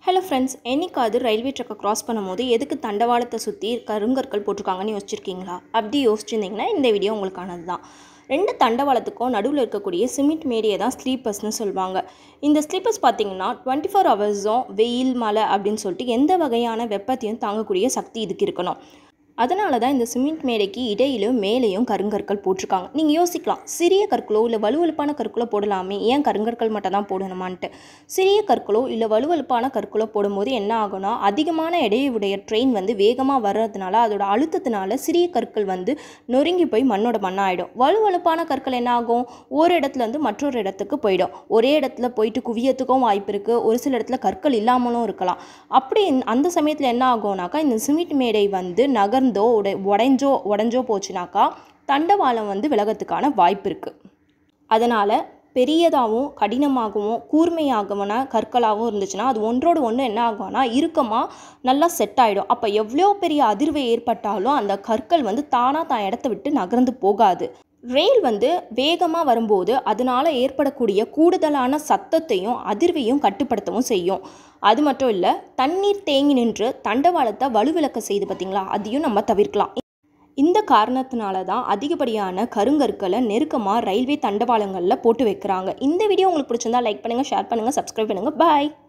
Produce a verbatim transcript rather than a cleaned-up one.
Hello friends, என்னைக்காவது railway ட்ராக்கை cross பண்ணும்போது எதுக்கு தண்டவாளத்தை சுற்றி கருங்கற்கள் போட்டிருக்காங்கன்னு யோசிச்சிருக்கீங்களா? அப்படி யோசிச்சிருந்தீங்கன்னா இந்த வீடியோ உங்களுக்கானது தான். ரெண்டு தண்டவாளத்துக்கும் நடுவில் இருக்கக்கூடிய சிமெண்ட் மேடியை தான் ஸ்லீப்பர்ஸ்னு சொல்லுவாங்க. இந்த ஸ்லீப்பர்ஸ் பார்த்திங்கன்னா டுவெண்ட்டி ஃபோர் ஹவர்ஸும் வெயில் மழை அப்படின்னு சொல்லிட்டு எந்த வகையான வெப்பத்தையும் தாங்கக்கூடிய சக்தி இதுக்கு இருக்கணும். அதனால தான் இந்த சிமெண்ட் மேடைக்கு இடையிலும் மேலேயும் கருங்கற்கள் போட்டிருக்காங்க. நீங்கள் யோசிக்கலாம், சிறிய கற்களோ இல்லை வலுவழுப்பான கற்களோ போடலாமே, ஏன் கருங்கற்கள் மட்டும் தான் போடணுமான்ட்டு. சிறிய கற்களோ இல்லை வலுவழுப்பான கற்களோ போடும்போது என்ன ஆகும்னா, அதிகமான எடையுடைய ட்ரெயின் வந்து வேகமாக வர்றதுனால அதோட அழுத்தத்தினால சிறிய கற்கள் வந்து நொறுங்கி போய் மண்ணோட மண்ணாயிடும். வலுவழுப்பான கற்கள் என்ன ஆகும், ஒரு இடத்துலேருந்து மற்றொரு இடத்துக்கு போயிடும். ஒரே இடத்துல போயிட்டு குவியத்துக்கும் வாய்ப்பு இருக்குது, ஒரு சில இடத்துல கற்கள் இல்லாமலும் இருக்கலாம். அப்படி அந்த சமயத்தில் என்ன ஆகும்னாக்கா, இந்த சிமெண்ட் மேடை வந்து நகர் உடை உடைஞ்சோ உடஞ்சோ போச்சுனாக்கா தண்டவாளம் வந்து விலகத்துக்கான வாய்ப்பு இருக்குது. அதனால் பெரியதாகவும் கடினமாகவும் கூர்மையாகவன கற்களாகவும் இருந்துச்சுன்னா அது ஒன்றோடு ஒன்று என்ன ஆகும்னா இறுக்கமாக நல்லா செட் ஆகிடும். அப்போ எவ்வளோ பெரிய அதிர்வு ஏற்பட்டாலும் அந்த கற்கள் வந்து தானாக தான் இடத்த விட்டு நகர்ந்து போகாது. ரெயில் வந்து வேகமாக வரும்போது அதனால் ஏற்படக்கூடிய கூடுதலான சத்தத்தையும் அதிர்வையும் கட்டுப்படுத்தவும் செய்யும். அது மட்டும் இல்லை, தண்ணீர் தேங்கி நின்று தண்டவாளத்தை வலுவிளக்க செய்து பார்த்திங்களா, அதையும் நம்ம தவிர்க்கலாம். இந்த காரணத்தினால தான் அதிகப்படியான கருங்கற்களை நெருக்கமாக ரயில்வே தண்டவாளங்களில் போட்டு வைக்கிறாங்க. இந்த வீடியோ உங்களுக்கு பிடிச்சிருந்தா லைக் பண்ணுங்கள், ஷேர் பண்ணுங்கள், சப்ஸ்கிரைப் பண்ணுங்கள். பாய்.